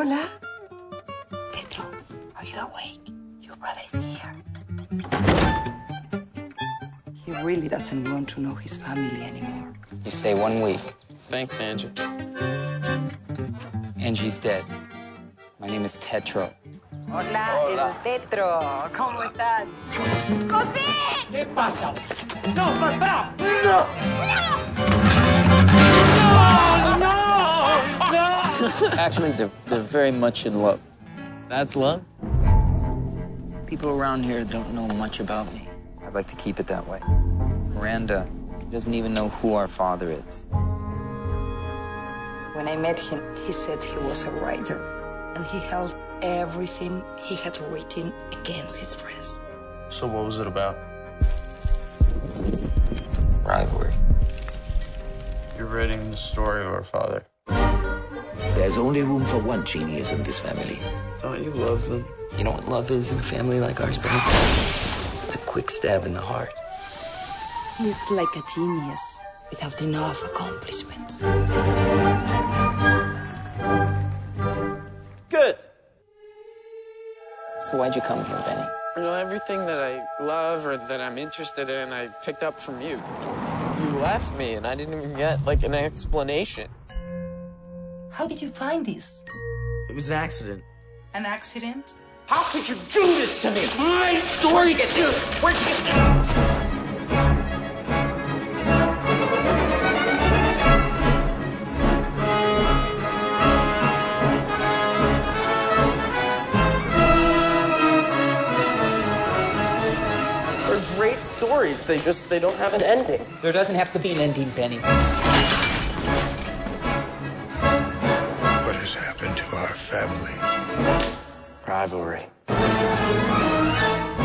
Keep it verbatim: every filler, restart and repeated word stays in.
Hola. Tetro, are you awake? Your brother is here. He really doesn't want to know his family anymore. You stay one week. Thanks, Angie. Angie's dead. My name is Tetro. Hola, Hola. el Tetro. ¿Cómo están? ¡José! ¿Qué pasa? ¡No, espera! ¡No! ¡No! ¡No! Actually, they're, they're very much in love. That's love? People around here don't know much about me. I'd like to keep it that way. Miranda doesn't even know who our father is. When I met him, he said he was a writer, and he held everything he had written against his breast. So what was it about? Rivalry. You're writing the story of our father. There's only room for one genius in this family. Don't you love them? You know what love is in a family like ours, Benny? It's a quick stab in the heart. He's like a genius without enough accomplishments. Good. So why'd you come here, Benny? You know, everything that I love or that I'm interested in, I picked up from you. You left me, and I didn't even get, like, an explanation. How did you find this? It was an accident. An accident? How could you do this to me? My story gets you. Where They're great stories. They just, they don't have an ending. There doesn't have to be an ending, Benny. What has happened to our family? Rivalry.